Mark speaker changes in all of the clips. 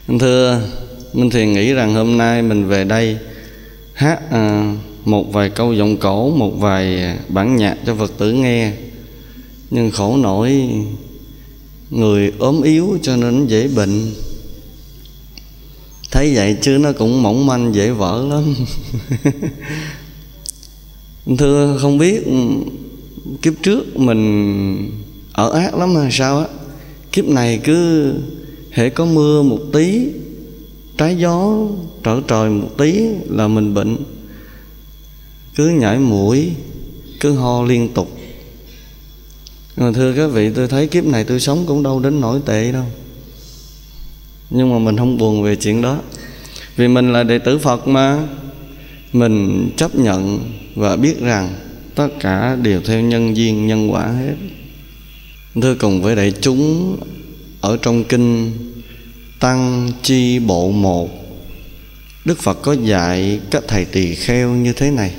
Speaker 1: Thưa Minh Thiền, nghĩ rằng hôm nay mình về đây hát một vài câu giọng cổ, một vài bản nhạc cho Phật tử nghe. Nhưng khổ nổi người ốm yếu cho nên dễ bệnh. Thấy vậy chứ nó cũng mỏng manh dễ vỡ lắm. Thưa, không biết kiếp trước mình ở ác lắm hay sao á. Kiếp này cứ hễ có mưa một tí, trái gió trở trời một tí là mình bệnh. Cứ nhảy mũi, cứ ho liên tục. Mà thưa các vị, tôi thấy kiếp này tôi sống cũng đâu đến nổi tệ đâu. Nhưng mà mình không buồn về chuyện đó, vì mình là đệ tử Phật mà. Mình chấp nhận và biết rằng tất cả đều theo nhân duyên nhân quả hết. Thưa cùng với đại chúng, ở trong kinh Tăng Chi Bộ 1, Đức Phật có dạy các thầy tỳ kheo như thế này: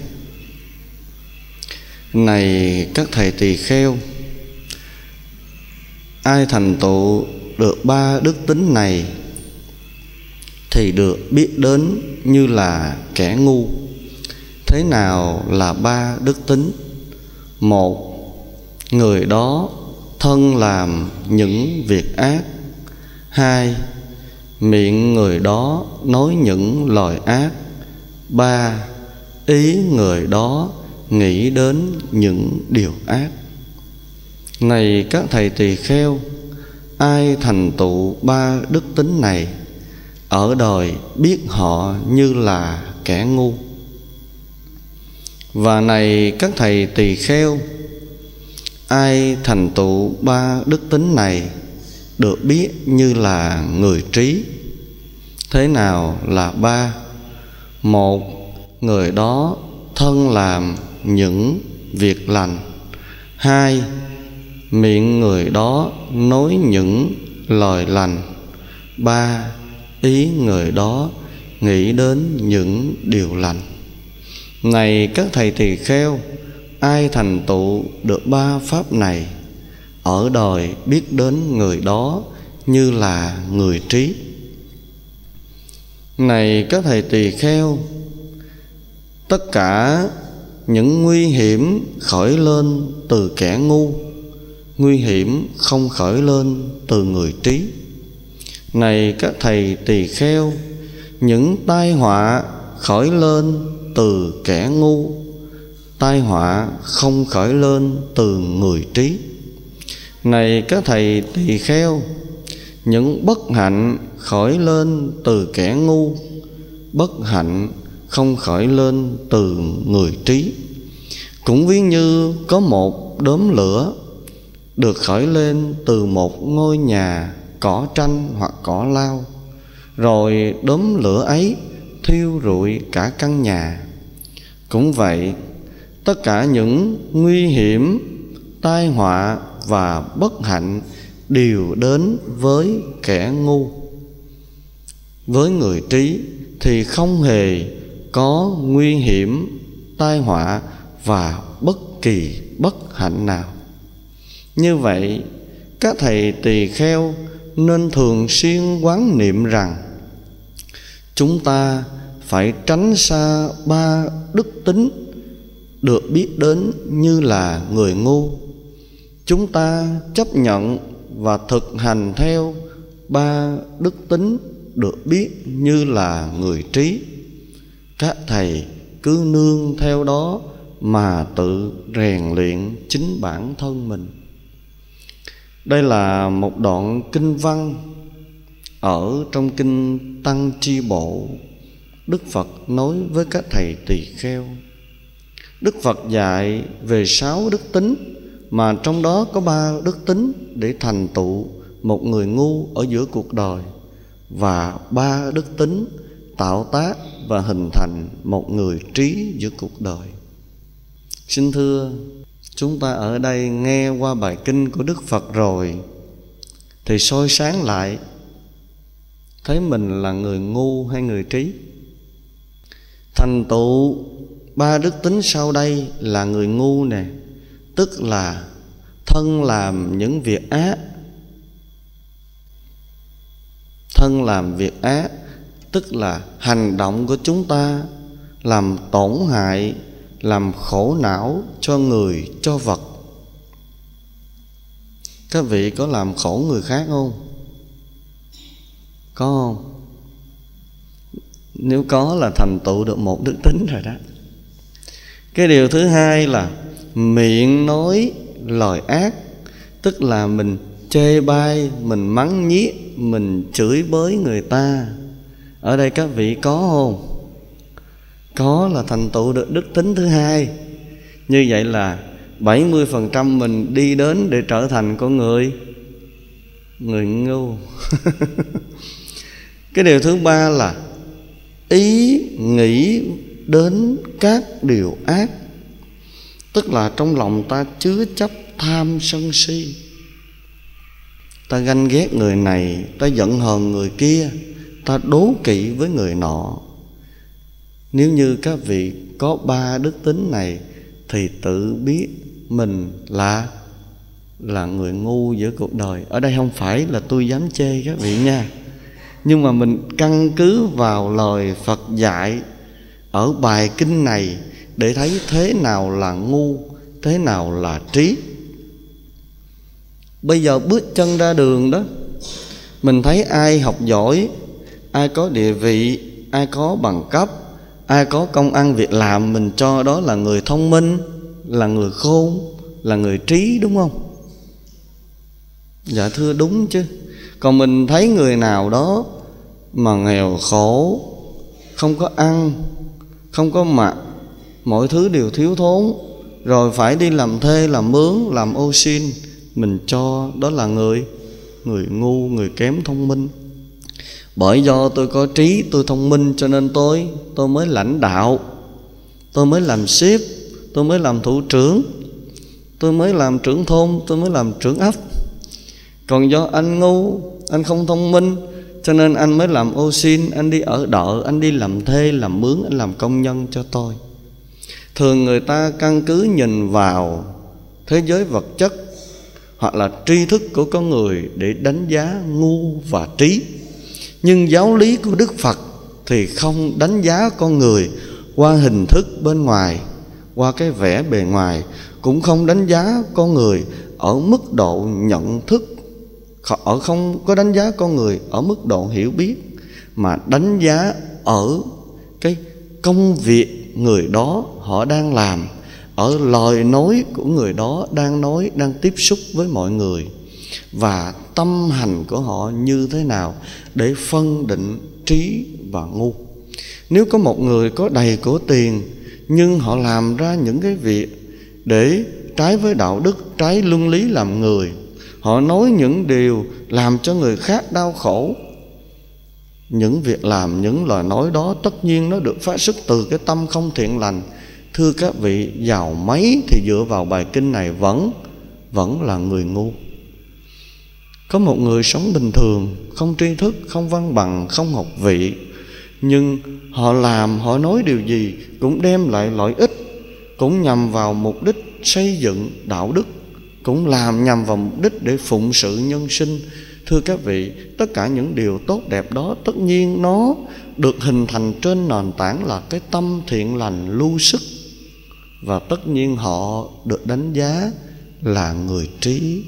Speaker 1: này các thầy tỳ kheo, ai thành tựu được 3 đức tính này thì được biết đến như là kẻ ngu. Thế nào là 3 đức tính? 1. Người đó thân làm những việc ác. 2. Miệng người đó nói những lời ác. 3. Ý người đó nghĩ đến những điều ác. Này các thầy tỳ kheo, ai thành tựu 3 đức tính này, ở đời biết họ như là kẻ ngu. Và này các thầy tỳ kheo, ai thành tựu 3 đức tính này, được biết như là người trí. Thế nào là 3? 1. Người đó thân làm những việc lành. 2. Miệng người đó nói những lời lành. 3. Ý người đó nghĩ đến những điều lành. Này các thầy tỳ kheo, ai thành tựu được 3 pháp này, ở đời biết đến người đó như là người trí. Này các thầy tỳ kheo, tất cả những nguy hiểm khởi lên từ kẻ ngu, nguy hiểm không khởi lên từ người trí. Này các thầy tỳ kheo, những tai họa khởi lên từ kẻ ngu, tai họa không khởi lên từ người trí. Này các thầy tỳ kheo, những bất hạnh khởi lên từ kẻ ngu, bất hạnh không khởi lên từ người trí. Cũng ví như có một đốm lửa được khởi lên từ một ngôi nhà cỏ tranh hoặc cỏ lau, rồi đốm lửa ấy thiêu rụi cả căn nhà. Cũng vậy, tất cả những nguy hiểm, tai họa và bất hạnh đều đến với kẻ ngu. Với người trí thì không hề có nguy hiểm, tai họa và bất kỳ bất hạnh nào. Như vậy, các thầy tỳ kheo nên thường xuyên quán niệm rằng chúng ta phải tránh xa 3 đức tính được biết đến như là người ngu. Chúng ta chấp nhận và thực hành theo 3 đức tính được biết như là người trí. Các thầy cứ nương theo đó mà tự rèn luyện chính bản thân mình. Đây là một đoạn kinh văn ở trong kinh Tăng Chi Bộ. Đức Phật nói với các thầy tỳ kheo. Đức Phật dạy về 6 đức tính, mà trong đó có 3 đức tính để thành tựu một người ngu ở giữa cuộc đời, và 3 đức tính tạo tác và hình thành một người trí giữa cuộc đời. Xin thưa, chúng ta ở đây nghe qua bài kinh của Đức Phật rồi thì soi sáng lại, thấy mình là người ngu hay người trí. Thành tựu 3 đức tính sau đây là người ngu nè, tức là thân làm những việc ác. thân làm việc ác, tức là hành động của chúng ta làm tổn hại, làm khổ não cho người, cho vật. Các vị có làm khổ người khác không? Có không? Nếu có là thành tựu được một đức tính rồi đó. Cái điều thứ hai là miệng nói lời ác, tức là mình chê bai, mình mắng nhiếc, mình chửi bới người ta. Ở đây các vị có không? Có là thành tựu được đức tính thứ hai. Như vậy là 70% mình đi đến để trở thành con người ngu. Cái điều thứ ba là ý nghĩ đến các điều ác, tức là trong lòng ta chứa chấp tham sân si. Ta ganh ghét người này, ta giận hờn người kia, ta đố kỵ với người nọ. Nếu như các vị có 3 đức tính này thì tự biết mình là người ngu giữa cuộc đời. Ở đây không phải là tôi dám chê các vị nha, nhưng mà mình căn cứ vào lời Phật dạy ở bài kinh này để thấy thế nào là ngu, thế nào là trí. Bây giờ bước chân ra đường đó, mình thấy ai học giỏi, ai có địa vị, ai có bằng cấp, ai có công ăn việc làm, mình cho đó là người thông minh, là người khôn, là người trí, đúng không? Dạ thưa đúng chứ. Còn mình thấy người nào đó mà nghèo khổ, không có ăn, không có mặc, mọi thứ đều thiếu thốn, rồi phải đi làm thê, làm mướn, làm ô xin, mình cho đó là người ngu, người kém thông minh. Bởi do tôi có trí, tôi thông minh, cho nên tôi mới lãnh đạo, tôi mới làm sếp, tôi mới làm thủ trưởng, tôi mới làm trưởng thôn, tôi mới làm trưởng ấp. Còn do anh ngu, anh không thông minh, cho nên anh mới làm ô xin, anh đi ở đợ, anh đi làm thê, làm mướn, anh làm công nhân cho tôi. Thường người ta căn cứ nhìn vào thế giới vật chất hoặc là tri thức của con người để đánh giá ngu và trí. Nhưng giáo lý của Đức Phật thì không đánh giá con người qua hình thức bên ngoài, qua cái vẻ bề ngoài, cũng không đánh giá con người ở mức độ nhận thức, không có đánh giá con người ở mức độ hiểu biết, mà đánh giá ở cái công việc người đó họ đang làm, ở lời nói của người đó đang nói, đang tiếp xúc với mọi người, và tâm hành của họ như thế nào để phân định trí và ngu. Nếu có một người có đầy của tiền, nhưng họ làm ra những cái việc để trái với đạo đức, trái luân lý làm người, họ nói những điều làm cho người khác đau khổ, những việc làm, những lời nói đó tất nhiên nó được phát xuất từ cái tâm không thiện lành. Thưa các vị, giàu mấy thì dựa vào bài kinh này vẫn là người ngu. Có một người sống bình thường, không tri thức, không văn bằng, không học vị, nhưng họ làm, họ nói điều gì cũng đem lại lợi ích, cũng nhằm vào mục đích xây dựng đạo đức, cũng làm nhằm vào mục đích để phụng sự nhân sinh. Thưa các vị, tất cả những điều tốt đẹp đó tất nhiên nó được hình thành trên nền tảng là cái tâm thiện lành lưu sức, và tất nhiên họ được đánh giá là người trí.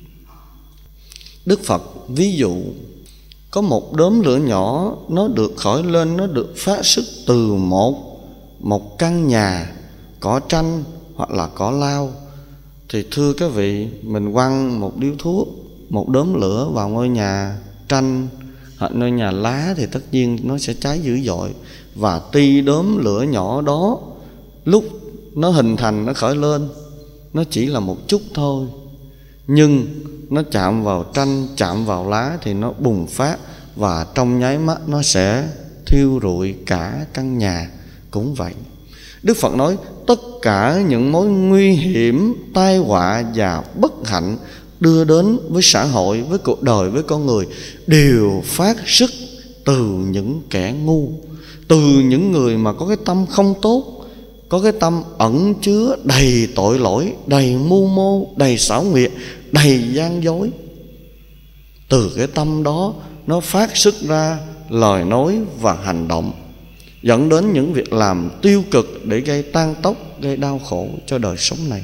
Speaker 1: Đức Phật ví dụ có một đốm lửa nhỏ, nó được khởi lên, nó được phát xuất từ một căn nhà cỏ tranh hoặc là cỏ lau. Thì thưa các vị, mình quăng một điếu thuốc, một đốm lửa vào ngôi nhà tranh hoặc ngôi nhà lá thì tất nhiên nó sẽ cháy dữ dội. Và tuy đốm lửa nhỏ đó lúc nó hình thành, nó khởi lên, nó chỉ là một chút thôi, nhưng nó chạm vào tranh, chạm vào lá thì nó bùng phát, và trong nháy mắt nó sẽ thiêu rụi cả căn nhà. Cũng vậy, Đức Phật nói tất cả những mối nguy hiểm, tai họa và bất hạnh đưa đến với xã hội, với cuộc đời, với con người đều phát xuất từ những kẻ ngu, từ những người mà có cái tâm không tốt, có cái tâm ẩn chứa đầy tội lỗi, đầy mưu mô, đầy xảo quyệt, đầy gian dối. Từ cái tâm đó nó phát xuất ra lời nói và hành động, dẫn đến những việc làm tiêu cực để gây tan tóc, gây đau khổ cho đời sống này.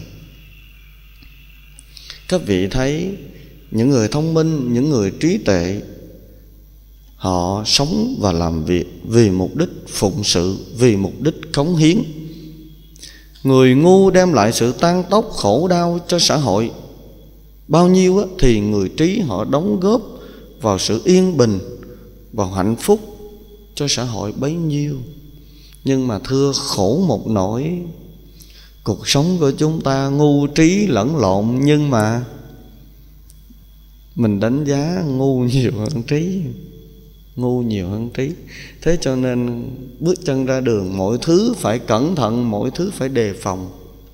Speaker 1: Các vị thấy những người thông minh, những người trí tuệ, họ sống và làm việc vì mục đích phụng sự, vì mục đích cống hiến. Người ngu đem lại sự tan tóc, khổ đau cho xã hội bao nhiêu thì người trí họ đóng góp vào sự yên bình, vào hạnh phúc cho xã hội bấy nhiêu. Nhưng mà thưa khổ một nỗi, cuộc sống của chúng ta ngu trí lẫn lộn, nhưng mà mình đánh giá ngu nhiều hơn trí. Ngu nhiều hơn trí. Thế cho nên bước chân ra đường, mọi thứ phải cẩn thận, mọi thứ phải đề phòng.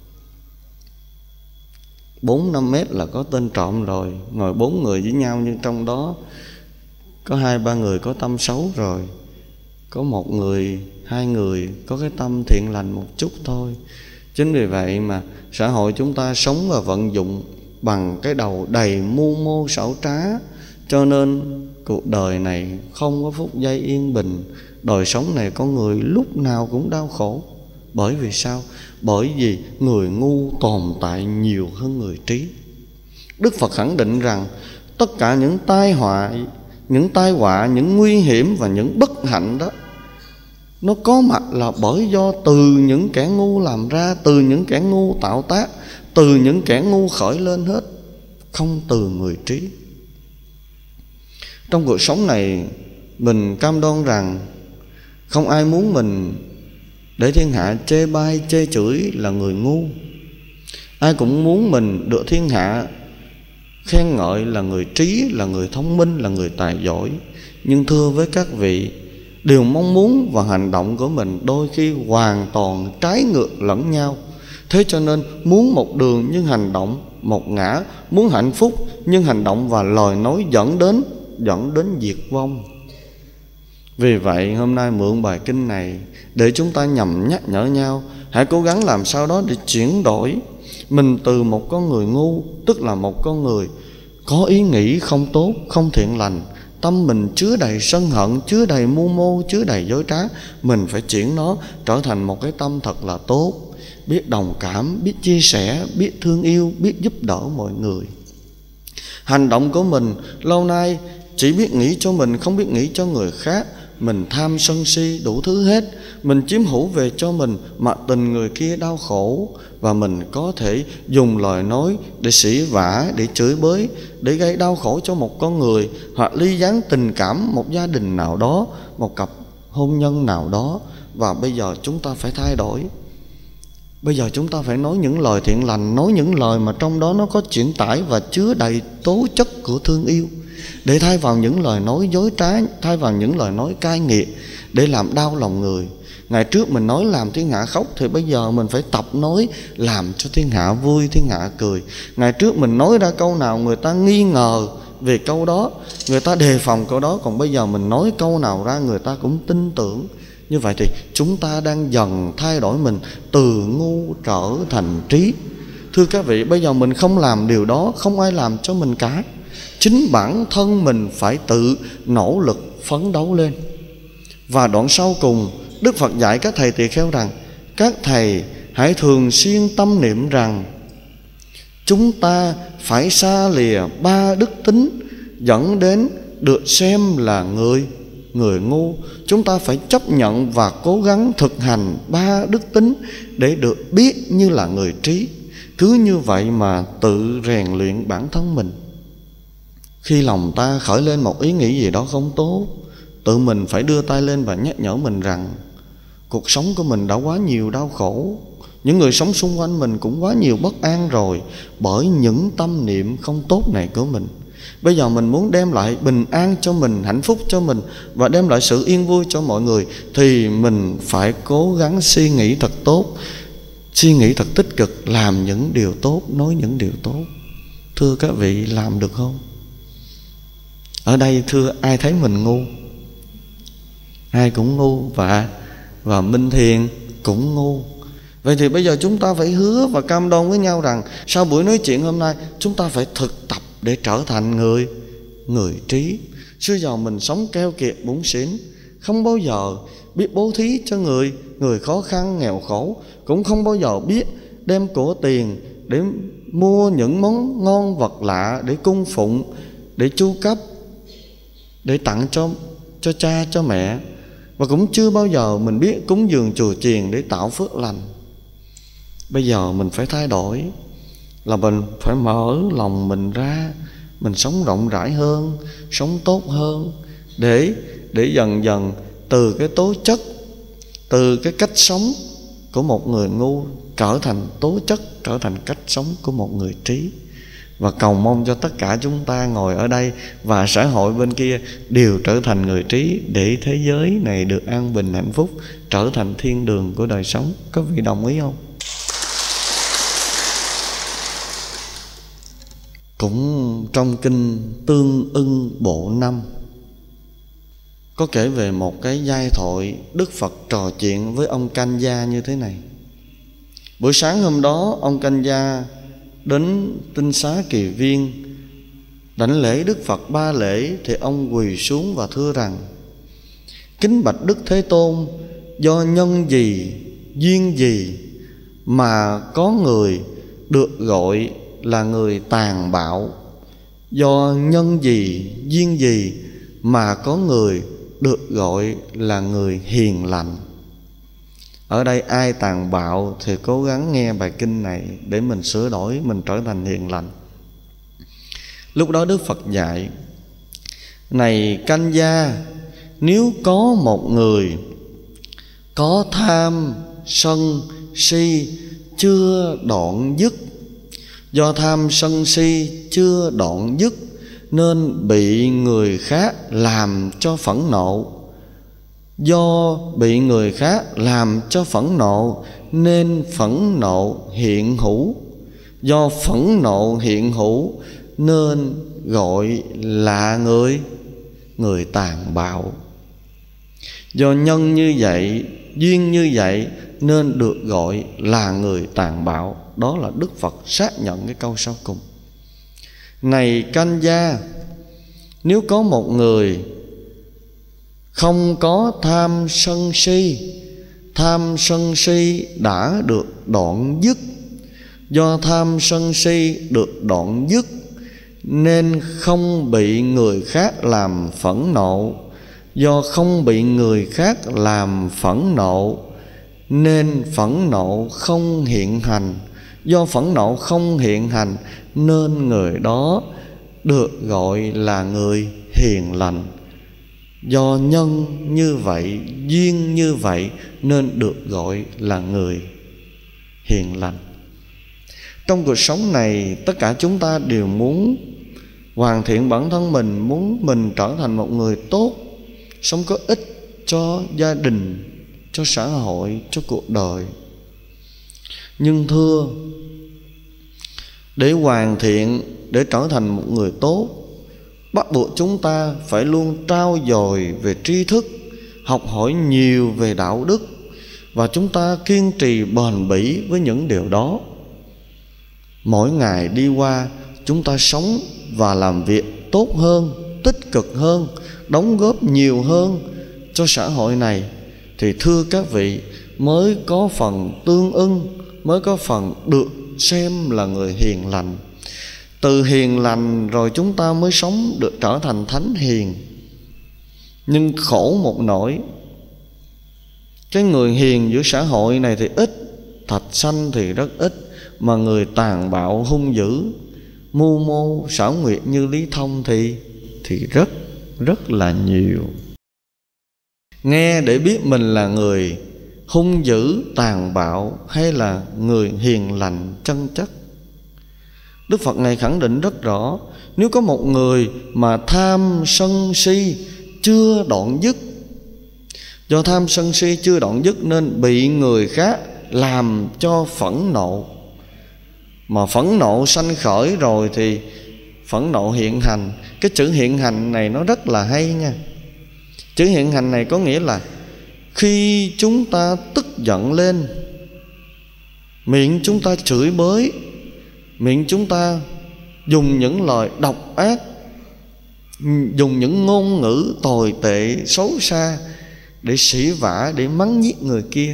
Speaker 1: 4-5 mét là có tên trộm rồi. Ngồi 4 người với nhau, nhưng trong đó có 2-3 người có tâm xấu rồi, có 1 người, 2 người có cái tâm thiện lành một chút thôi. Chính vì vậy mà xã hội chúng ta sống và vận dụng bằng cái đầu đầy mưu mô xảo trá, cho nên cuộc đời này không có phút giây yên bình. Đời sống này con người lúc nào cũng đau khổ. Bởi vì sao? Bởi vì người ngu tồn tại nhiều hơn người trí. Đức Phật khẳng định rằng tất cả những tai họa, những nguy hiểm và những bất hạnh đó, nó có mặt là bởi do từ những kẻ ngu làm ra, từ những kẻ ngu tạo tác, từ những kẻ ngu khởi lên hết, không từ người trí. Trong cuộc sống này, mình cam đoan rằng không ai muốn mình để thiên hạ chê bai, chê chửi là người ngu. Ai cũng muốn mình được thiên hạ khen ngợi là người trí, là người thông minh, là người tài giỏi. Nhưng thưa với các vị, điều mong muốn và hành động của mình đôi khi hoàn toàn trái ngược lẫn nhau. Thế cho nên muốn một đường nhưng hành động một ngã, muốn hạnh phúc nhưng hành động và lời nói dẫn đến diệt vong. Vì vậy hôm nay mượn bài kinh này để chúng ta nhằm nhắc nhở nhau, hãy cố gắng làm sao đó để chuyển đổi mình từ một con người ngu, tức là một con người có ý nghĩ không tốt, không thiện lành, tâm mình chứa đầy sân hận, chứa đầy mưu mô, chứa đầy dối trá. Mình phải chuyển nó trở thành một cái tâm thật là tốt, biết đồng cảm, biết chia sẻ, biết thương yêu, biết giúp đỡ mọi người. Hành động của mình lâu nay chỉ biết nghĩ cho mình, không biết nghĩ cho người khác. Mình tham sân si đủ thứ hết, mình chiếm hữu về cho mình, mà tình người kia đau khổ. Và mình có thể dùng lời nói để sỉ vả, để chửi bới, để gây đau khổ cho một con người, hoặc ly gián tình cảm một gia đình nào đó, một cặp hôn nhân nào đó. Và bây giờ chúng ta phải thay đổi. Bây giờ chúng ta phải nói những lời thiện lành, nói những lời mà trong đó nó có chuyển tải và chứa đầy tố chất của thương yêu, để thay vào những lời nói dối trá, thay vào những lời nói cay nghiệt để làm đau lòng người. Ngày trước mình nói làm thiên hạ khóc, thì bây giờ mình phải tập nói làm cho thiên hạ vui, thiên hạ cười. Ngày trước mình nói ra câu nào người ta nghi ngờ về câu đó, người ta đề phòng câu đó, còn bây giờ mình nói câu nào ra người ta cũng tin tưởng. Như vậy thì chúng ta đang dần thay đổi mình từ ngu trở thành trí. Thưa các vị, bây giờ mình không làm điều đó, không ai làm cho mình cả. Chính bản thân mình phải tự nỗ lực phấn đấu lên. Và đoạn sau cùng, Đức Phật dạy các thầy tỳ kheo rằng: các thầy hãy thường xuyên tâm niệm rằng chúng ta phải xa lìa 3 đức tính dẫn đến được xem là người ngu. Chúng ta phải chấp nhận và cố gắng thực hành 3 đức tính để được biết như là người trí. Cứ như vậy mà tự rèn luyện bản thân mình. Khi lòng ta khởi lên một ý nghĩ gì đó không tốt, tự mình phải đưa tay lên và nhắc nhở mình rằng cuộc sống của mình đã quá nhiều đau khổ, những người sống xung quanh mình cũng quá nhiều bất an rồi, bởi những tâm niệm không tốt này của mình. Bây giờ mình muốn đem lại bình an cho mình, hạnh phúc cho mình và đem lại sự yên vui cho mọi người, thì mình phải cố gắng suy nghĩ thật tốt, suy nghĩ thật tích cực, làm những điều tốt, nói những điều tốt. Thưa các vị, làm được không? Ở đây thưa, ai thấy mình ngu? Ai cũng ngu, và Minh Thiền cũng ngu. Vậy thì bây giờ chúng ta phải hứa và cam đoan với nhau rằng sau buổi nói chuyện hôm nay chúng ta phải thực tập để trở thành người trí. Xưa giờ mình sống keo kiệt bủn xỉn, không bao giờ biết bố thí cho người khó khăn nghèo khổ, cũng không bao giờ biết đem của tiền để mua những món ngon vật lạ để cung phụng, để chu cấp, để tặng cho cha cho mẹ. Và cũng chưa bao giờ mình biết cúng dường chùa chiền để tạo phước lành. Bây giờ mình phải thay đổi, là mình phải mở lòng mình ra, mình sống rộng rãi hơn, sống tốt hơn, để dần dần từ cái tố chất, từ cái cách sống của một người ngu trở thành tố chất, trở thành cách sống của một người trí. Và cầu mong cho tất cả chúng ta ngồi ở đây và xã hội bên kia đều trở thành người trí, để thế giới này được an bình hạnh phúc, trở thành thiên đường của đời sống. Có vị đồng ý không? Cũng trong kinh Tương Ưng Bộ 5 có kể về một cái giai thoại Đức Phật trò chuyện với ông Canh Gia như thế này. Buổi sáng hôm đó, ông Canh Gia đến Tinh Xá Kỳ Viên đảnh lễ Đức Phật 3 lễ, thì ông quỳ xuống và thưa rằng: kính bạch Đức Thế Tôn, do nhân gì, duyên gì mà có người được gọi là người tàn bạo? Do nhân gì, duyên gì mà có người được gọi là người hiền lành? Ở đây ai tàn bạo thì cố gắng nghe bài kinh này để mình sửa đổi, mình trở thành hiền lành. Lúc đó Đức Phật dạy: này Canh Gia, nếu có một người có tham sân si chưa đoạn dứt, do tham sân si chưa đoạn dứt nên bị người khác làm cho phẫn nộ. Do bị người khác làm cho phẫn nộ nên phẫn nộ hiện hữu. Do phẫn nộ hiện hữu nên gọi là người tàn bạo. Do nhân như vậy, duyên như vậy nên được gọi là người tàn bạo. Đó là Đức Phật xác nhận cái câu sau cùng. Này Canh Gia, nếu có một người không có tham sân si, tham sân si đã được đoạn dứt. Do tham sân si được đoạn dứt nên không bị người khác làm phẫn nộ. Do không bị người khác làm phẫn nộ nên phẫn nộ không hiện hành. Do phẫn nộ không hiện hành nên người đó được gọi là người hiền lành. Do nhân như vậy, duyên như vậy nên được gọi là người hiền lành. Trong cuộc sống này, tất cả chúng ta đều muốn hoàn thiện bản thân mình, muốn mình trở thành một người tốt, sống có ích cho gia đình, cho xã hội, cho cuộc đời. Nhưng thưa, để hoàn thiện, để trở thành một người tốt, bắt buộc chúng ta phải luôn trau dồi về tri thức, học hỏi nhiều về đạo đức, và chúng ta kiên trì bền bỉ với những điều đó. Mỗi ngày đi qua, chúng ta sống và làm việc tốt hơn, tích cực hơn, đóng góp nhiều hơn cho xã hội này, thì thưa các vị, mới có phần tương ưng, mới có phần được xem là người hiền lành. Từ hiền lành rồi chúng ta mới sống được trở thành thánh hiền. Nhưng khổ một nỗi, cái người hiền giữa xã hội này thì ít, thạch xanh thì rất ít, mà người tàn bạo hung dữ, mưu mô xảo quyệt như Lý Thông thì rất là nhiều. Nghe để biết mình là người hung dữ, tàn bạo hay là người hiền lành chân chất. Đức Phật này khẳng định rất rõ, nếu có một người mà tham sân si chưa đoạn dứt, do tham sân si chưa đoạn dứt nên bị người khác làm cho phẫn nộ. Mà phẫn nộ sanh khởi rồi thì phẫn nộ hiện hành. Cái chữ hiện hành này nó rất là hay nha. Chữ hiện hành này có nghĩa là khi chúng ta tức giận lên, miệng chúng ta chửi bới, miệng chúng ta dùng những lời độc ác, dùng những ngôn ngữ tồi tệ xấu xa để sỉ vả, để mắng nhiếc người kia.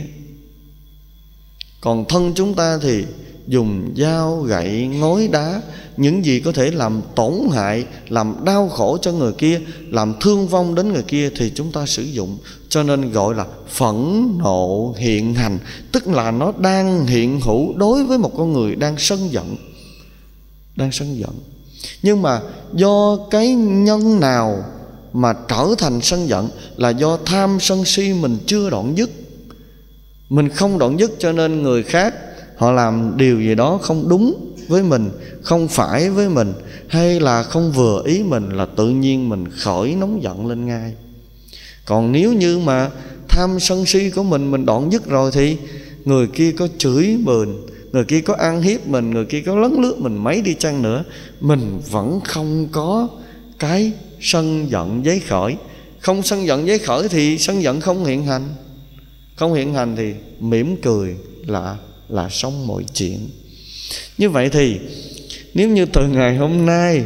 Speaker 1: Còn thân chúng ta thì dùng dao, gậy, ngói, đá, những gì có thể làm tổn hại, làm đau khổ cho người kia, làm thương vong đến người kia thì chúng ta sử dụng. Cho nên gọi là phẫn nộ hiện hành, tức là nó đang hiện hữu đối với một con người đang sân giận. Đang sân giận. Nhưng mà do cái nhân nào mà trở thành sân giận? Là do tham sân si mình chưa đoạn dứt. Mình không đoạn dứt cho nên người khác họ làm điều gì đó không đúng với mình, không phải với mình, hay là không vừa ý mình, là tự nhiên mình khởi nóng giận lên ngay. Còn nếu như mà tham sân si của mình đoạn dứt rồi thì người kia có chửi mình, người kia có ăn hiếp mình, người kia có lấn lướt mình mấy đi chăng nữa, mình vẫn không có cái sân giận giấy khởi. Không sân giận giấy khởi thì sân giận không hiện hành. Không hiện hành thì mỉm cười là xong mọi chuyện. Như vậy thì nếu như từ ngày hôm nay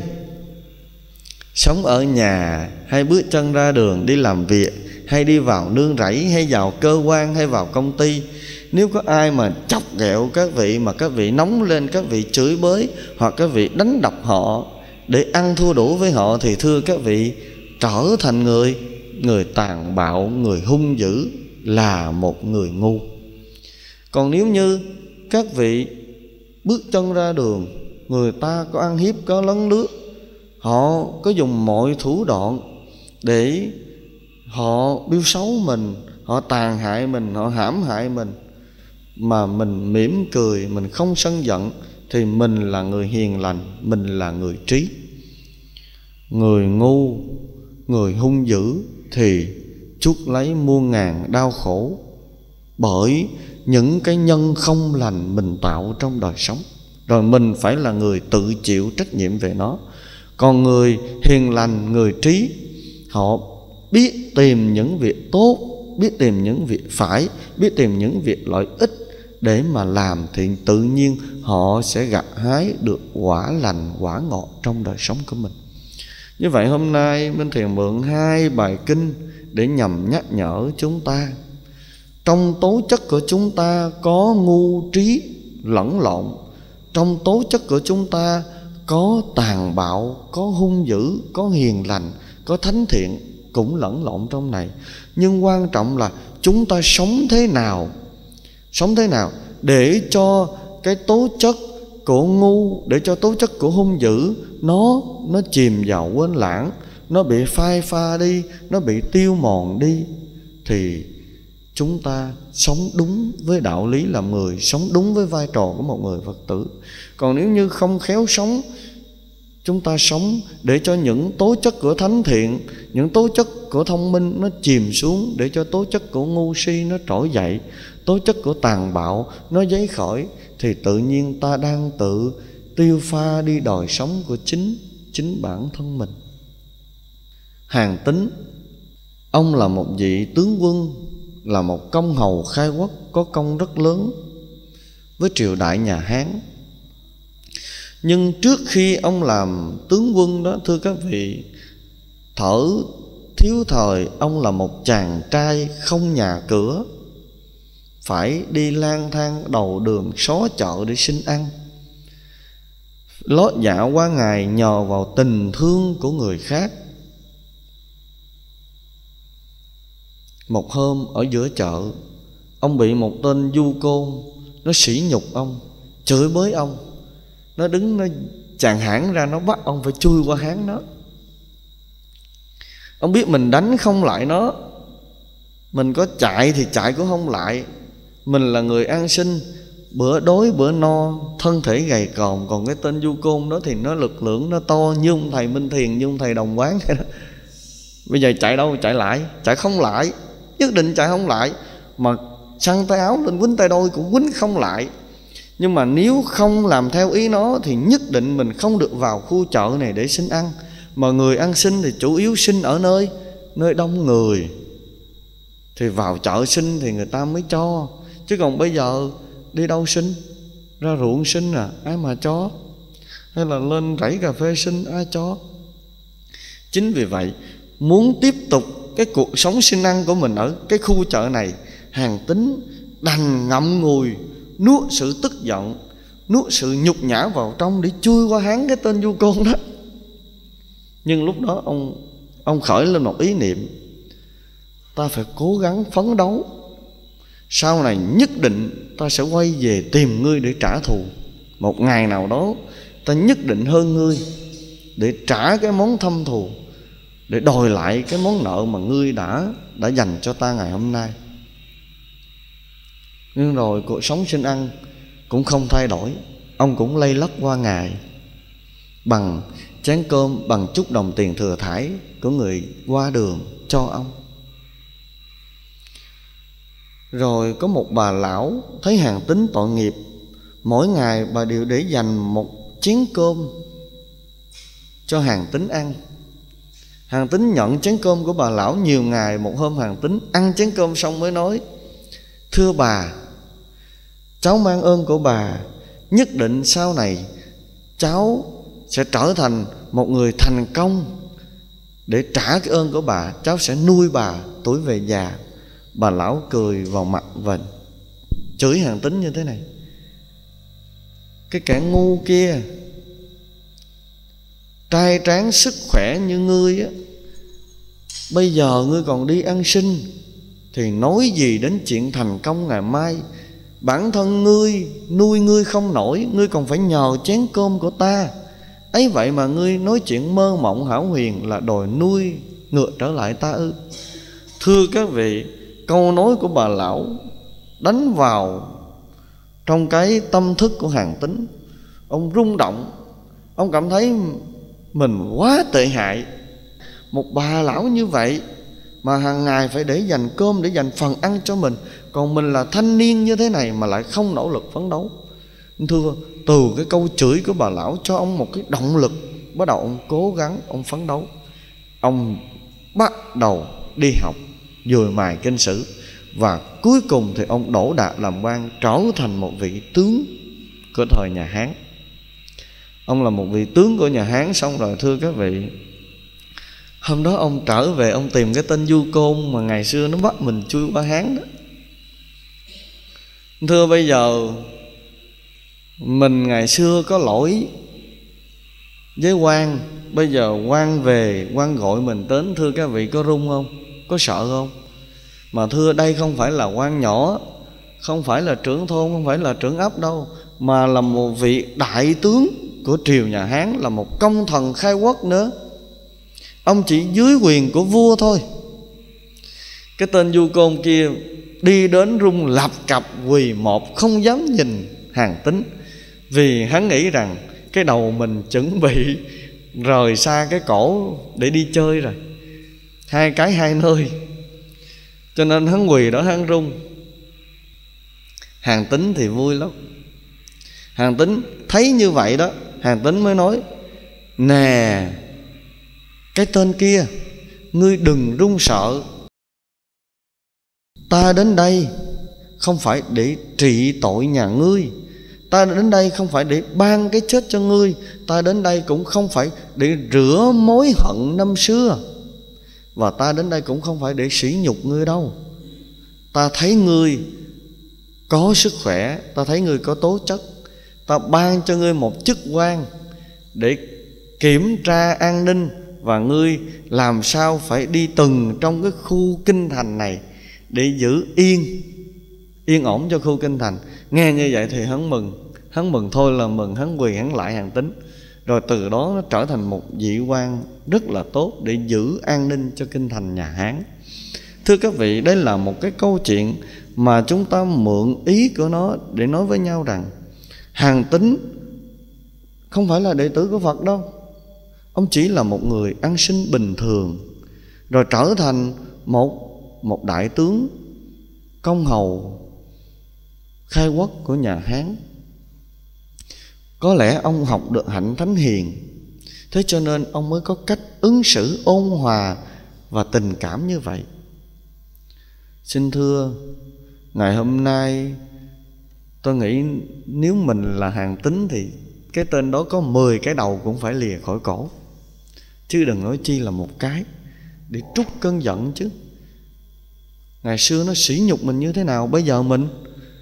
Speaker 1: sống ở nhà, hay bước chân ra đường đi làm việc, hay đi vào nương rẫy, hay vào cơ quan, hay vào công ty, nếu có ai mà chọc ghẹo các vị, mà các vị nóng lên, các vị chửi bới, hoặc các vị đánh đập họ để ăn thua đủ với họ, thì thưa các vị, trở thành người tàn bạo, người hung dữ, là một người ngu. Còn nếu như các vị bước chân ra đường, người ta có ăn hiếp, có lấn lướt, họ có dùng mọi thủ đoạn để họ biêu xấu mình, họ tàn hại mình, họ hãm hại mình, mà mình mỉm cười, mình không sân giận, thì mình là người hiền lành, mình là người trí. Người ngu, người hung dữ thì chuốc lấy muôn ngàn đau khổ bởi những cái nhân không lành mình tạo trong đời sống, rồi mình phải là người tự chịu trách nhiệm về nó. Còn người hiền lành, người trí, họ biết tìm những việc tốt, biết tìm những việc phải, biết tìm những việc lợi ích để mà làm, thì tự nhiên họ sẽ gặt hái được quả lành, quả ngọt trong đời sống của mình. Như vậy hôm nay Minh Thiền mượn 2 bài kinh để nhằm nhắc nhở chúng ta. Trong tố chất của chúng ta có ngu trí lẫn lộn, trong tố chất của chúng ta có tàn bạo, có hung dữ, có hiền lành, có thánh thiện, cũng lẫn lộn trong này. Nhưng quan trọng là chúng ta sống thế nào, sống thế nào để cho cái tố chất của ngu, để cho tố chất của hung dữ nó chìm vào quên lãng, nó bị phai pha đi, nó bị tiêu mòn đi, thì chúng ta sống đúng với đạo lý làm người, sống đúng với vai trò của một người Phật tử. Còn nếu như không khéo sống, chúng ta sống để cho những tố chất của thánh thiện, những tố chất của thông minh nó chìm xuống, để cho tố chất của ngu si nó trỗi dậy, tố chất của tàn bạo nó dấy khởi, thì tự nhiên ta đang tự tiêu pha đi đời sống của chính bản thân mình. Hàn Tín, ông là một vị tướng quân, là một công hầu khai quốc có công rất lớn với triều đại nhà Hán. Nhưng trước khi ông làm tướng quân đó, thưa các vị, thuở thiếu thời ông là một chàng trai không nhà cửa, phải đi lang thang đầu đường xó chợ để xin ăn, lót dạ qua ngày nhờ vào tình thương của người khác. Một hôm ở giữa chợ, ông bị một tên du côn nó sỉ nhục ông, chửi bới ông. Nó đứng nó chàng hãng ra, nó bắt ông phải chui qua háng nó. Ông biết mình đánh không lại nó, mình có chạy thì chạy cũng không lại. Mình là người ăn xin, bữa đói bữa no, thân thể gầy còm. Còn cái tên du côn đó thì nó lực lượng, nó to như ông thầy Minh Thiền, như ông thầy Đồng Quán vậy đó. Bây giờ chạy đâu chạy lại, chạy không lại, nhất định chạy không lại. Mà săn tay áo lên quýnh tay đôi cũng quýnh không lại. Nhưng mà nếu không làm theo ý nó thì nhất định mình không được vào khu chợ này để xin ăn. Mà người ăn xin thì chủ yếu xin ở nơi đông người, thì vào chợ xin thì người ta mới cho. Chứ còn bây giờ đi đâu xin, ra ruộng xin ai mà cho, hay là lên rẫy cà phê xin ai cho. Chính vì vậy, muốn tiếp tục cái cuộc sống xin ăn của mình ở cái khu chợ này, Hàn Tín đành ngậm ngùi, nuốt sự tức giận, nuốt sự nhục nhã vào trong để chui qua háng cái tên Du Côn đó. Nhưng lúc đó ông khởi lên một ý niệm: ta phải cố gắng phấn đấu, sau này nhất định ta sẽ quay về tìm ngươi để trả thù. Một ngày nào đó ta nhất định hơn ngươi, để trả cái món thâm thù, để đòi lại cái món nợ mà ngươi đã dành cho ta ngày hôm nay. Nhưng rồi cuộc sống xin ăn cũng không thay đổi. Ông cũng lây lất qua ngày bằng chén cơm, bằng chút đồng tiền thừa thãi của người qua đường cho ông. Rồi có một bà lão thấy Hàn Tín tội nghiệp, mỗi ngày bà đều để dành một chén cơm cho Hàn Tín ăn. Hàn Tín nhận chén cơm của bà lão nhiều ngày. Một hôm Hàn Tín ăn chén cơm xong mới nói: thưa bà, cháu mang ơn của bà, nhất định sau này cháu sẽ trở thành một người thành công. Để trả cái ơn của bà, cháu sẽ nuôi bà tuổi về già. Bà lão cười vào mặt và chửi Hàn Tín như thế này: cái kẻ ngu kia, trai tráng sức khỏe như ngươi á, bây giờ ngươi còn đi ăn xin thì nói gì đến chuyện thành công ngày mai. Bản thân ngươi nuôi ngươi không nổi, ngươi còn phải nhờ chén cơm của ta. Ấy vậy mà ngươi nói chuyện mơ mộng hão huyền là đòi nuôi ngược trở lại ta ư? Thưa các vị, câu nói của bà lão đánh vào trong cái tâm thức của Hàn Tín. Ông rung động, ông cảm thấy mình quá tệ hại. Một bà lão như vậy mà hàng ngày phải để dành cơm, để dành phần ăn cho mình, còn mình là thanh niên như thế này mà lại không nỗ lực phấn đấu. Thưa, từ cái câu chửi của bà lão cho ông một cái động lực, bắt đầu ông cố gắng, ông phấn đấu. Ông bắt đầu đi học dùi mài kinh sử, và cuối cùng thì ông đỗ đạt làm quan, trở thành một vị tướng của thời nhà Hán. Ông là một vị tướng của nhà Hán. Xong rồi thưa các vị, hôm đó ông trở về, ông tìm cái tên Du Côn mà ngày xưa nó bắt mình chui qua Hán đó. Thưa, bây giờ mình ngày xưa có lỗi với quan, bây giờ quan về, quan gọi mình đến, thưa các vị, có run không? Có sợ không? Mà thưa, đây không phải là quan nhỏ, không phải là trưởng thôn, không phải là trưởng ấp đâu, mà là một vị đại tướng của triều nhà Hán, là một công thần khai quốc nữa. Ông chỉ dưới quyền của vua thôi. Cái tên Du Côn kia đi đến rung lập cập quỳ một, không dám nhìn Hàn Tín, vì hắn nghĩ rằng cái đầu mình chuẩn bị rời xa cái cổ để đi chơi rồi, hai cái hai nơi, cho nên hắn quỳ đó hắn rung. Hàn Tín thì vui lắm. Hàn Tín thấy như vậy đó, Hàn Tín mới nói: nè, cái tên kia, ngươi đừng run sợ. Ta đến đây không phải để trị tội nhà ngươi, ta đến đây không phải để ban cái chết cho ngươi, ta đến đây cũng không phải để rửa mối hận năm xưa, và ta đến đây cũng không phải để sỉ nhục ngươi đâu. Ta thấy ngươi có sức khỏe, ta thấy ngươi có tố chất, ta ban cho ngươi một chức quan để kiểm tra an ninh, và ngươi làm sao phải đi từng trong cái khu kinh thành này để giữ yên ổn cho khu kinh thành. Nghe như vậy thì hắn mừng thôi là mừng, hắn quỳ hắn lại Hàn Tín. Rồi từ đó nó trở thành một vị quan rất là tốt để giữ an ninh cho kinh thành nhà Hán. Thưa các vị, đây là một cái câu chuyện mà chúng ta mượn ý của nó để nói với nhau rằng Hàn Tín không phải là đệ tử của Phật đâu. Ông chỉ là một người ăn sinh bình thường, rồi trở thành một đại tướng công hầu khai quốc của nhà Hán. Có lẽ ông học được hạnh thánh hiền, thế cho nên ông mới có cách ứng xử ôn hòa và tình cảm như vậy. Xin thưa, ngày hôm nay tôi nghĩ nếu mình là Hàn Tín thì cái tên đó có 10 cái đầu cũng phải lìa khỏi cổ. chứ đừng nói chi là một cái để trút cơn giận chứ. Ngày xưa nó sỉ nhục mình như thế nào, bây giờ mình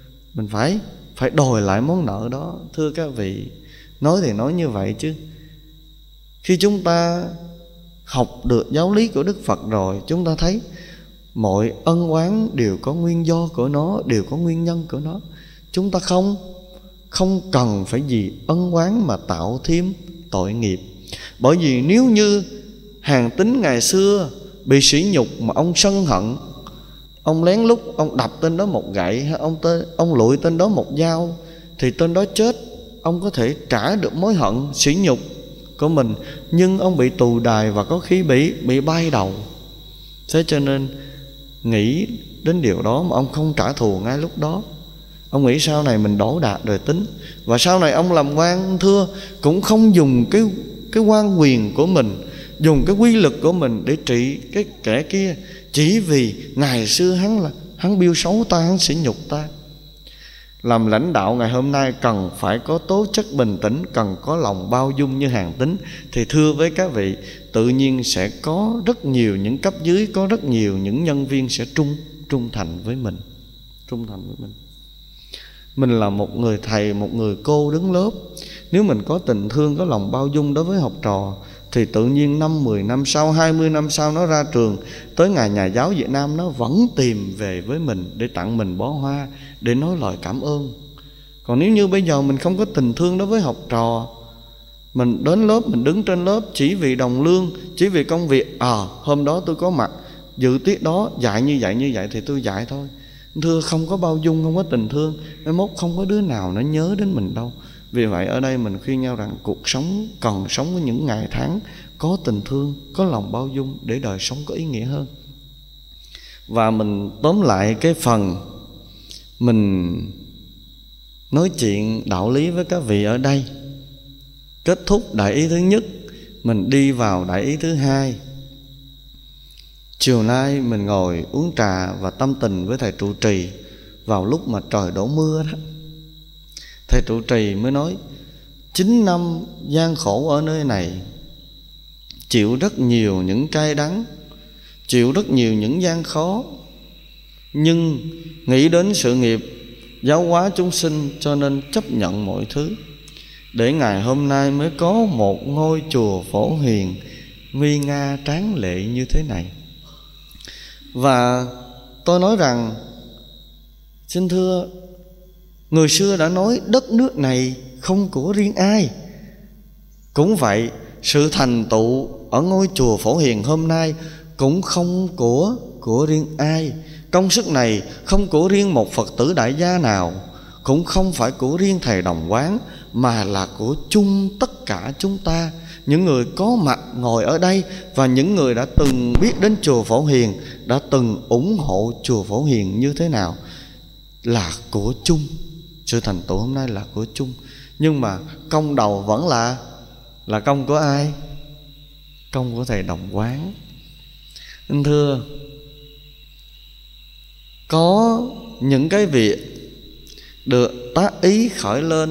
Speaker 1: phải đòi lại món nợ đó. Thưa các vị, nói thì nói như vậy chứ khi chúng ta học được giáo lý của Đức Phật rồi, chúng ta thấy mọi ân oán đều có nguyên do của nó, đều có nguyên nhân của nó. Chúng ta không cần phải vì ân oán mà tạo thêm tội nghiệp. Bởi vì nếu như Hàn Tín ngày xưa bị sỉ nhục mà ông sân hận, ông lén lút ông đập tên đó một gậy, hay ông lụi tên đó một dao, thì tên đó chết. Ông có thể trả được mối hận sỉ nhục của mình, nhưng ông bị tù đày và có khi bị bay đầu. Thế cho nên nghĩ đến điều đó mà ông không trả thù ngay lúc đó. Ông nghĩ sau này mình đổ đạt rồi tính. Và sau này ông làm quan, thưa, cũng không dùng cái quan quyền của mình, dùng cái quy lực của mình để trị cái kẻ kia, chỉ vì ngày xưa hắn biêu xấu ta, hắn sỉ nhục ta. Làm lãnh đạo ngày hôm nay cần phải có tố chất bình tĩnh, cần có lòng bao dung như Hàn Tín. Thì thưa với các vị, tự nhiên sẽ có rất nhiều những cấp dưới, có rất nhiều những nhân viên sẽ trung thành với mình. Trung thành với mình. Mình là một người thầy, một người cô đứng lớp, nếu mình có tình thương, có lòng bao dung đối với học trò, thì tự nhiên 5, 10 năm sau, 20 năm sau nó ra trường, tới ngày Nhà giáo Việt Nam nó vẫn tìm về với mình để tặng mình bó hoa, để nói lời cảm ơn. Còn nếu như bây giờ mình không có tình thương đối với học trò, mình đến lớp, mình đứng trên lớp chỉ vì đồng lương, chỉ vì công việc. Hôm đó tôi có mặt dự tiết đó, dạy như vậy thì tôi dạy thôi. Thưa, không có bao dung, không có tình thương, mai mốt không có đứa nào nó nhớ đến mình đâu. Vì vậy ở đây mình khuyên nhau rằng cuộc sống cần sống với những ngày tháng có tình thương, có lòng bao dung, để đời sống có ý nghĩa hơn. Và mình tóm lại cái phần mình nói chuyện đạo lý với các vị ở đây, kết thúc đại ý thứ nhất, mình đi vào đại ý thứ hai. Chiều nay mình ngồi uống trà và tâm tình với thầy trụ trì vào lúc mà trời đổ mưa đó. Thầy trụ trì mới nói 9 năm gian khổ ở nơi này, chịu rất nhiều những cay đắng, chịu rất nhiều những gian khó, nhưng nghĩ đến sự nghiệp giáo hóa chúng sinh cho nên chấp nhận mọi thứ, để ngày hôm nay mới có một ngôi chùa Phổ Hiền nguy nga tráng lệ như thế này. Và tôi nói rằng, xin thưa, người xưa đã nói đất nước này không của riêng ai. Cũng vậy, sự thành tựu ở ngôi chùa Phổ Hiền hôm nay cũng không của riêng ai. Công sức này không của riêng một Phật tử đại gia nào, cũng không phải của riêng thầy Đồng Quán, mà là của chung tất cả chúng ta, những người có mặt ngồi ở đây, và những người đã từng biết đến chùa Phổ Hiền, đã từng ủng hộ chùa Phổ Hiền như thế nào, là của chung. Sự thành tựu hôm nay là của chung. Nhưng mà công đầu vẫn là công của ai? Công của thầy Đồng Quán. Anh thưa, có những cái việc được tác ý khởi lên,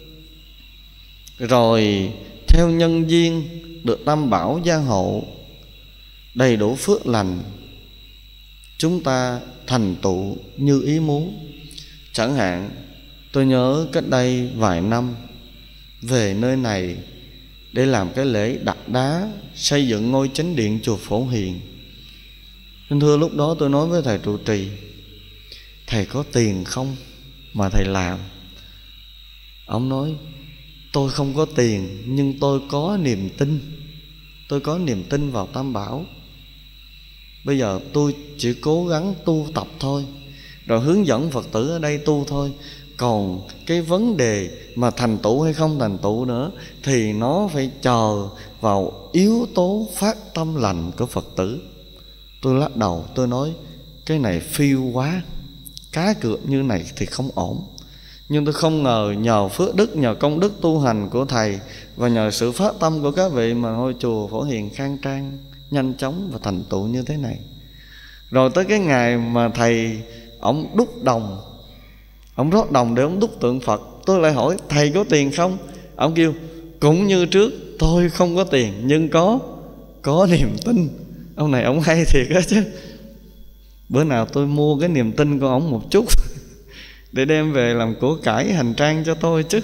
Speaker 1: rồi theo nhân duyên được Tam Bảo gia hộ, đầy đủ phước lành, chúng ta thành tựu như ý muốn. Chẳng hạn tôi nhớ cách đây vài năm về nơi này để làm cái lễ đặt đá xây dựng ngôi chánh điện chùa Phổ Hiền. Nên thưa, lúc đó tôi nói với thầy trụ trì, thầy có tiền không mà thầy làm? Ông nói, tôi không có tiền, nhưng tôi có niềm tin. Tôi có niềm tin vào Tam Bảo. Bây giờ tôi chỉ cố gắng tu tập thôi, rồi hướng dẫn Phật tử ở đây tu thôi. Còn cái vấn đề mà thành tựu hay không thành tựu nữa thì nó phải chờ vào yếu tố phát tâm lành của Phật tử. Tôi lắc đầu, tôi nói cái này phiêu quá, cá cược như này thì không ổn. Nhưng tôi không ngờ nhờ phước đức, nhờ công đức tu hành của thầy, và nhờ sự phát tâm của các vị mà ngôi chùa Phổ Hiền khang trang, nhanh chóng và thành tựu như thế này. Rồi tới cái ngày mà thầy ổng đúc đồng, ổng rót đồng để ổng đúc tượng Phật, tôi lại hỏi thầy có tiền không? Ổng kêu cũng như trước, tôi không có tiền nhưng có có niềm tin. Ông này ông hay thiệt á chứ. Bữa nào tôi mua cái niềm tin của ông một chút để đem về làm của cải hành trang cho tôi chứ.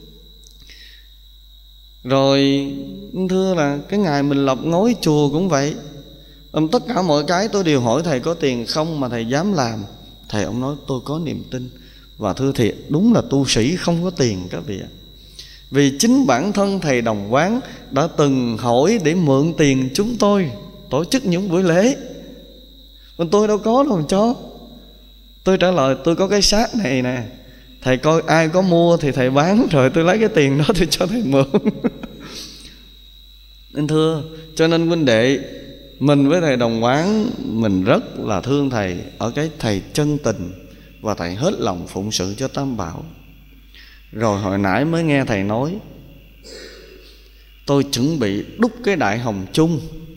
Speaker 1: Rồi thưa là cái ngày mình lập ngói chùa cũng vậy. Tất cả mọi cái tôi đều hỏi thầy có tiền không mà thầy dám làm. Thầy ông nói tôi có niềm tin. Và thưa thiệt, đúng là tu sĩ không có tiền các vị ạ. Vì chính bản thân thầy Đồng Quán đã từng hỏi để mượn tiền chúng tôi tổ chức những buổi lễ, còn tôi đâu có đâu cho. Tôi trả lời tôi có cái xác này nè, thầy coi ai có mua thì thầy bán, rồi tôi lấy cái tiền đó tôi cho thầy mượn. Nên thưa, cho nên huynh đệ, mình với thầy Đồng Quán mình rất là thương thầy ở cái thầy chân tình và thầy hết lòng phụng sự cho Tam Bảo. Rồi hồi nãy mới nghe thầy nói tôi chuẩn bị đúc cái đại hồng chung.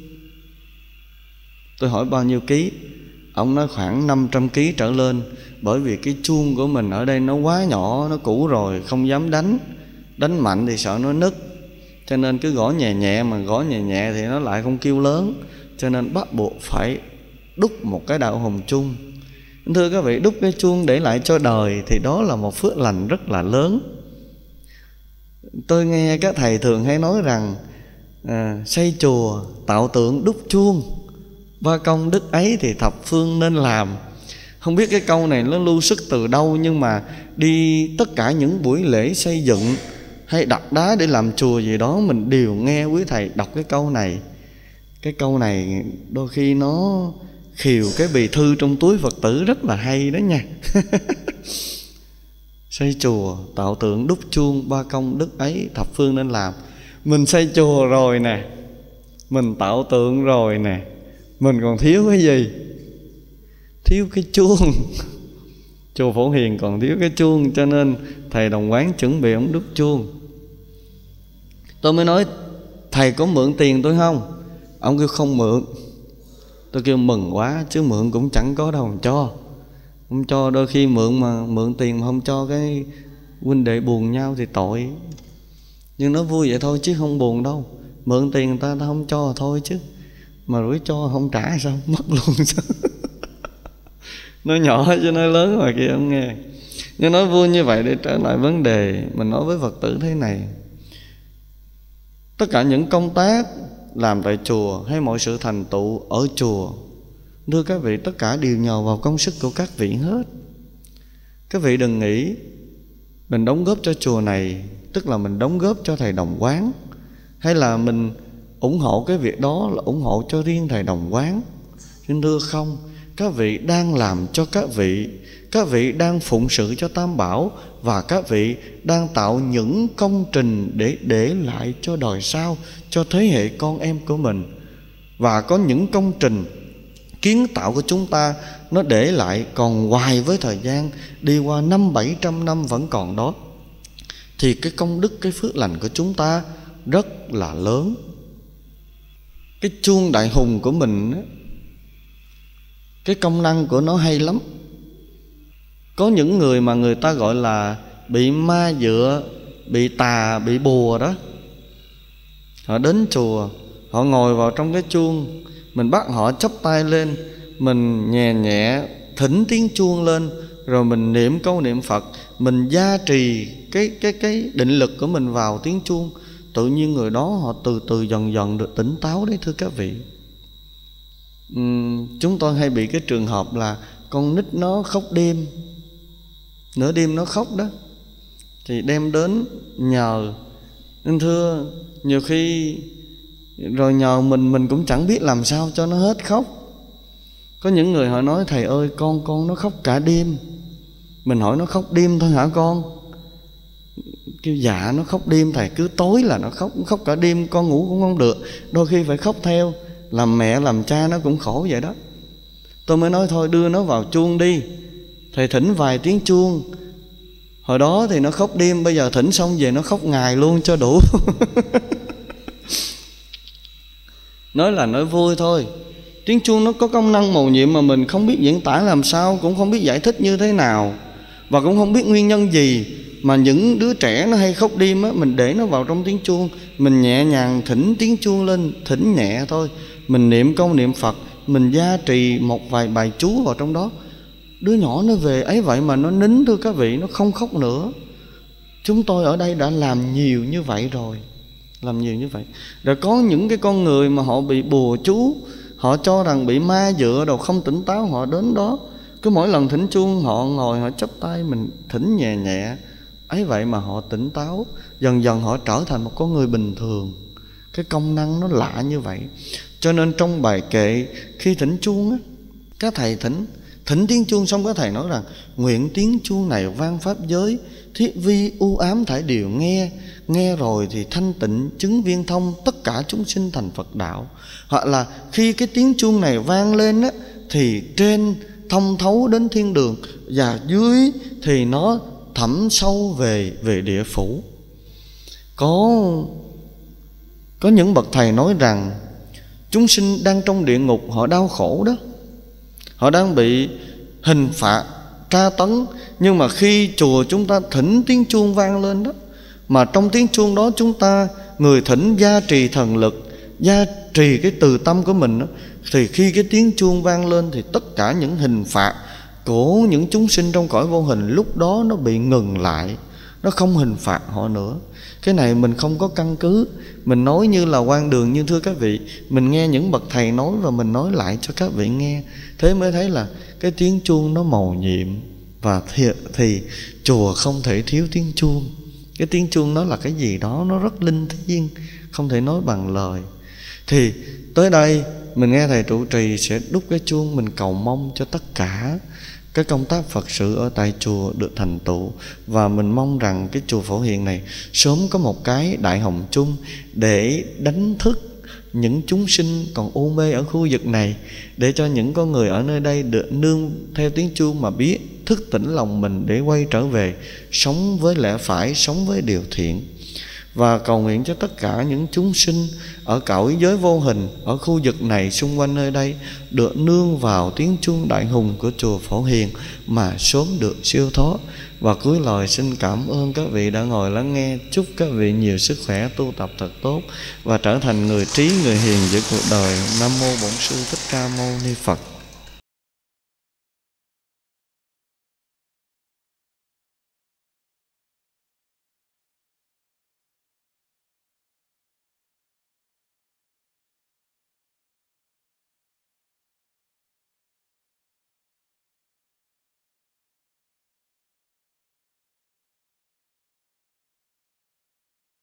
Speaker 1: Tôi hỏi bao nhiêu ký? Ông nói khoảng 500 ký trở lên. Bởi vì cái chuông của mình ở đây nó quá nhỏ, nó cũ rồi, không dám đánh. Đánh mạnh thì sợ nó nứt, cho nên cứ gõ nhẹ nhẹ, mà gõ nhẹ nhẹ thì nó lại không kêu lớn. Cho nên bắt buộc phải đúc một cái đạo hồng chung. Thưa các vị, đúc cái chuông để lại cho đời thì đó là một phước lành rất là lớn. Tôi nghe các thầy thường hay nói rằng xây chùa, tạo tượng, đúc chuông, ba công đức ấy thì thập phương nên làm. Không biết cái câu này nó lưu sức từ đâu, nhưng mà đi tất cả những buổi lễ xây dựng hay đặt đá để làm chùa gì đó, mình đều nghe quý thầy đọc cái câu này. Cái câu này đôi khi nó khiều cái bì thư trong túi Phật tử rất là hay đó nha. Xây chùa, tạo tượng, đúc chuông, ba công đức ấy thập phương nên làm. Mình xây chùa rồi nè, mình tạo tượng rồi nè, mình còn thiếu cái gì? Thiếu cái chuông. Chùa Phổ Hiền còn thiếu cái chuông, cho nên thầy Đồng Quán chuẩn bị ông đúc chuông. Tôi mới nói thầy có mượn tiền tôi không? Ông kêu không mượn. Tôi kêu mừng quá, chứ mượn cũng chẳng có đâu cho. Không cho, đôi khi mượn mà mượn tiền mà không cho cái huynh đệ buồn nhau thì tội. Nhưng nó vui vậy thôi chứ không buồn đâu. Mượn tiền người ta không cho thôi chứ, mà rủi cho không trả sao mất luôn sao. Nói nhỏ chứ nói lớn ngoài kia không nghe. Nhưng nói vui như vậy để trở lại vấn đề. Mình nói với Phật tử thế này: tất cả những công tác làm tại chùa hay mọi sự thành tựu ở chùa, thưa các vị, tất cả đều nhờ vào công sức của các vị hết. Các vị đừng nghĩ mình đóng góp cho chùa này tức là mình đóng góp cho thầy Đồng Quán, hay là mình ủng hộ cái việc đó là ủng hộ cho riêng thầy Đồng Quán. Nhưng thưa không, các vị đang làm cho các vị đang phụng sự cho Tam Bảo, và các vị đang tạo những công trình để lại cho đời sau, cho thế hệ con em của mình. Và có những công trình kiến tạo của chúng ta nó để lại còn hoài với thời gian, đi qua 500-700 năm vẫn còn đó. Thì cái công đức, cái phước lành của chúng ta rất là lớn. Cái chuông đại hùng của mình á, cái công năng của nó hay lắm. Có những người mà người ta gọi là bị ma dựa, bị tà, bị bùa đó, họ đến chùa, họ ngồi vào trong cái chuông, mình bắt họ chắp tay lên, mình nhẹ nhẹ thỉnh tiếng chuông lên, rồi mình niệm câu niệm Phật, mình gia trì cái định lực của mình vào tiếng chuông, tự nhiên người đó họ từ từ dần dần được tỉnh táo đấy thưa các vị. Chúng tôi hay bị cái trường hợp là con nít nó khóc đêm, nửa đêm nó khóc đó, thì đem đến nhờ. Nên thưa, nhiều khi rồi nhờ mình cũng chẳng biết làm sao cho nó hết khóc. Có những người họ nói thầy ơi con nó khóc cả đêm. Mình hỏi nó khóc đêm thôi hả con? Kêu dạ nó khóc đêm thầy, cứ tối là nó khóc cả đêm, con ngủ cũng không được, đôi khi phải khóc theo. Làm mẹ làm cha nó cũng khổ vậy đó. Tôi mới nói thôi đưa nó vào chuông đi, thầy thỉnh vài tiếng chuông. Hồi đó thì nó khóc đêm, bây giờ thỉnh xong về nó khóc ngày luôn cho đủ. Nói là nói vui thôi. Tiếng chuông nó có công năng mầu nhiệm mà mình không biết diễn tả làm sao, cũng không biết giải thích như thế nào, và cũng không biết nguyên nhân gì Mà những đứa trẻ nó hay khóc đêm á, mình để nó vào trong tiếng chuông, mình nhẹ nhàng thỉnh tiếng chuông lên, thỉnh nhẹ thôi, mình niệm câu niệm Phật, mình gia trì một vài bài chú vào trong đó, đứa nhỏ nó về ấy vậy mà nó nín, thưa các vị, nó không khóc nữa. Chúng tôi ở đây đã làm nhiều như vậy rồi, làm nhiều như vậy. Rồi có những cái con người mà họ bị bùa chú, họ cho rằng bị ma dựa đâu, không tỉnh táo, họ đến đó, cứ mỗi lần thỉnh chuông họ ngồi họ chắp tay, mình thỉnh nhẹ nhẹ ấy vậy mà họ tỉnh táo. Dần dần họ trở thành một con người bình thường. Cái công năng nó lạ như vậy. Cho nên trong bài kệ khi thỉnh chuông á, các thầy thỉnh tiếng chuông xong các thầy nói rằng: nguyện tiếng chuông này vang pháp giới, thiết vi u ám thải đều nghe, nghe rồi thì thanh tịnh chứng viên thông, tất cả chúng sinh thành Phật đạo. Hoặc là khi cái tiếng chuông này vang lên á, thì trên thông thấu đến thiên đường, và dưới thì nó thẳm sâu về địa phủ. Có những bậc thầy nói rằng chúng sinh đang trong địa ngục, họ đau khổ đó, họ đang bị hình phạt tra tấn. Nhưng mà khi chùa chúng ta thỉnh tiếng chuông vang lên đó, mà trong tiếng chuông đó chúng ta, người thỉnh gia trì thần lực, gia trì cái từ tâm của mình đó, thì khi cái tiếng chuông vang lên thì tất cả những hình phạt của những chúng sinh trong cõi vô hình lúc đó nó bị ngừng lại, nó không hình phạt họ nữa. Cái này mình không có căn cứ, mình nói như là quan đường. Nhưng thưa các vị, mình nghe những bậc thầy nói và mình nói lại cho các vị nghe, thế mới thấy là cái tiếng chuông nó mầu nhiệm. Và thì chùa không thể thiếu tiếng chuông. Cái tiếng chuông nó là cái gì đó nó rất linh thiêng, không thể nói bằng lời. Thì tới đây mình nghe thầy trụ trì sẽ đúc cái chuông, mình cầu mong cho tất cả cái công tác Phật sự ở tại chùa được thành tựu. Và mình mong rằng cái chùa Phổ Hiền này sớm có một cái đại hồng chung để đánh thức những chúng sinh còn u mê ở khu vực này, để cho những con người ở nơi đây được nương theo tiếng chuông mà biết thức tỉnh lòng mình để quay trở về sống với lẽ phải, sống với điều thiện. Và cầu nguyện cho tất cả những chúng sinh ở cõi giới vô hình, ở khu vực này, xung quanh nơi đây, được nương vào tiếng chuông đại hùng của chùa Phổ Hiền mà sớm được siêu thoát. Và cuối lời xin cảm ơn các vị đã ngồi lắng nghe. Chúc các vị nhiều sức khỏe, tu tập thật tốt và trở thành người trí, người hiền giữa cuộc đời. Nam mô Bổn Sư Thích Ca Mâu Ni Phật.